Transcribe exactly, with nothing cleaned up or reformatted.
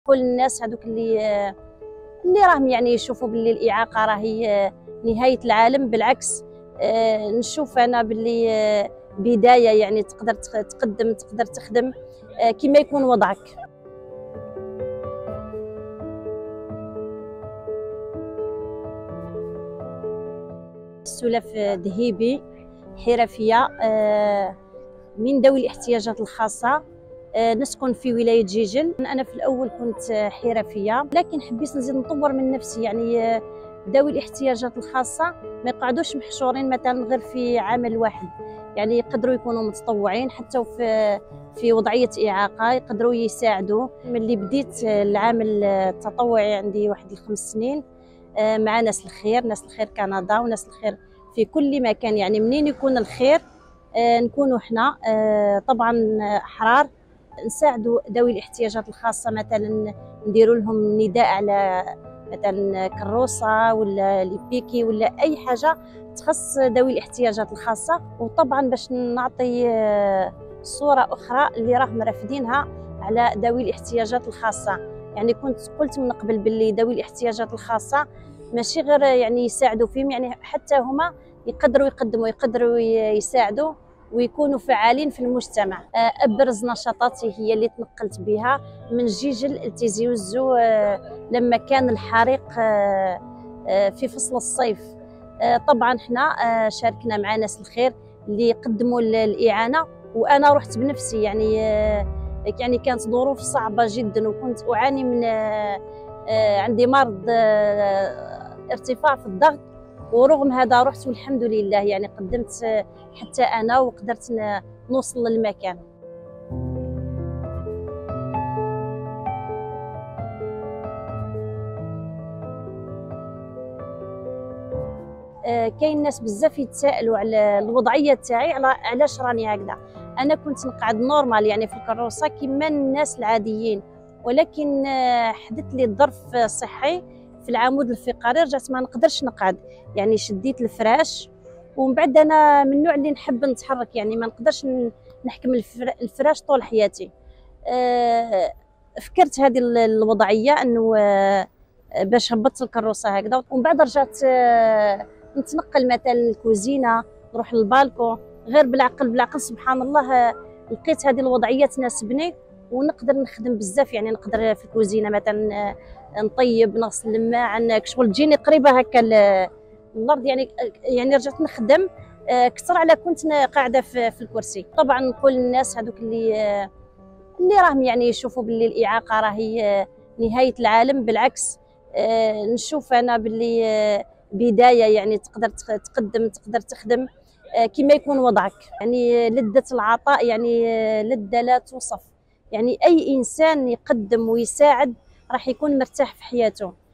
كل الناس هذوك اللي اللي راهم يعني يشوفوا باللي الإعاقة راهي نهاية العالم، بالعكس نشوف أنا باللي بداية، يعني تقدر تقدم، تقدر تخدم كما يكون وضعك. سلف ذهيبي، حرفية من ذوي الاحتياجات الخاصة، نسكن في ولاية جيجل. أنا في الأول كنت حرفية، لكن حبيت نزيد نطور من نفسي. يعني ذوي الاحتياجات الخاصة ما يقعدوش محشورين مثلا غير في عمل واحد، يعني يقدروا يكونوا متطوعين حتى في في وضعية إعاقة، يقدروا يساعدوا. ملي بديت العمل التطوعي عندي واحد الخمس سنين مع ناس الخير، ناس الخير كندا وناس الخير في كل مكان. يعني منين يكون الخير نكونوا احنا طبعا احرار نساعدوا ذوي الاحتياجات الخاصه، مثلا نديروا لهم نداء على مثلا كروسه ولا ليبيكي ولا اي حاجه تخص ذوي الاحتياجات الخاصه. وطبعا باش نعطي صوره اخرى اللي راهم رافدينها على ذوي الاحتياجات الخاصه. يعني كنت قلت من قبل باللي ذوي الاحتياجات الخاصه ماشي غير يعني يساعدوا فيهم، يعني حتى هما يقدروا يقدموا، يقدروا يساعدوا ويكونوا فعالين في المجتمع. ابرز نشاطاتي هي اللي تنقلت بها من جيجل لتيزي وزو لما كان الحريق في فصل الصيف. طبعا احنا شاركنا مع ناس الخير اللي قدموا الاعانه، وانا رحت بنفسي. يعني يعني كانت ظروف صعبه جدا، وكنت اعاني من عندي مرض ارتفاع في الضغط، ورغم هذا رحت والحمد لله. يعني قدمت حتى أنا وقدرت نوصل للمكان. كاين ناس بزاف يتسائلوا على الوضعيه تاعي، على علاش راني هكذا. انا كنت نقعد نورمال يعني في الكروسه كيما الناس العاديين، ولكن حدث لي ظرف صحي في العمود الفقري، رجعت ما نقدرش نقعد. يعني شديت الفراش، ومن بعد انا من النوع اللي نحب نتحرك، يعني ما نقدرش نحكم الفراش طول حياتي. فكرت هذه الوضعيه انه باش هبطت الكروسه هكذا، ومن بعد رجعت نتنقل مثلا الكوزينه، نروح للبالكو. غير بالعقل بالعقل سبحان الله لقيت هذه الوضعيه تناسبني ونقدر نخدم بزاف. يعني نقدر في الكوزينه مثلا نطيب، نغسل الماعن، شغل تجيني قريبه هكا الارض. يعني يعني رجعت نخدم اكثر على كنت قاعده في, في الكرسي. طبعا نقول للناس هذوك اللي اللي راهم يعني يشوفوا باللي الاعاقه راهي نهايه العالم، بالعكس نشوف انا باللي بدايه، يعني تقدر تقدم، تقدر تخدم كما يكون وضعك. يعني لذة العطاء يعني لذة لا توصف. يعني اي انسان يقدم ويساعد راح يكون مرتاح في حياته.